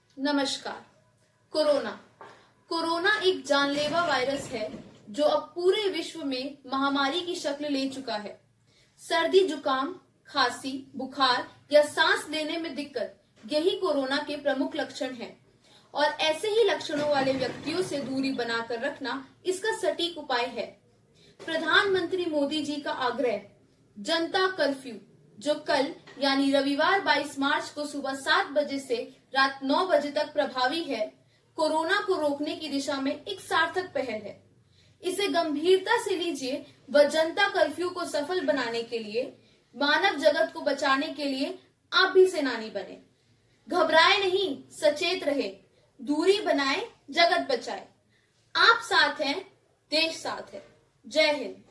नमस्कार। कोरोना एक जानलेवा वायरस है जो अब पूरे विश्व में महामारी की शक्ल ले चुका है। सर्दी, जुकाम, खांसी, बुखार या सांस लेने में दिक्कत, यही कोरोना के प्रमुख लक्षण हैं। और ऐसे ही लक्षणों वाले व्यक्तियों से दूरी बनाकर रखना इसका सटीक उपाय है। प्रधानमंत्री मोदी जी का आग्रह, जनता कर्फ्यू, जो कल यानी रविवार 22 मार्च को सुबह 7 बजे से रात 9 बजे तक प्रभावी है, कोरोना को रोकने की दिशा में एक सार्थक पहल है। इसे गंभीरता से लीजिए व जनता कर्फ्यू को सफल बनाने के लिए, मानव जगत को बचाने के लिए आप भी सेनानी बने। घबराए नहीं, सचेत रहे, दूरी बनाए, जगत बचाए। आप साथ हैं, देश साथ है। जय हिंद।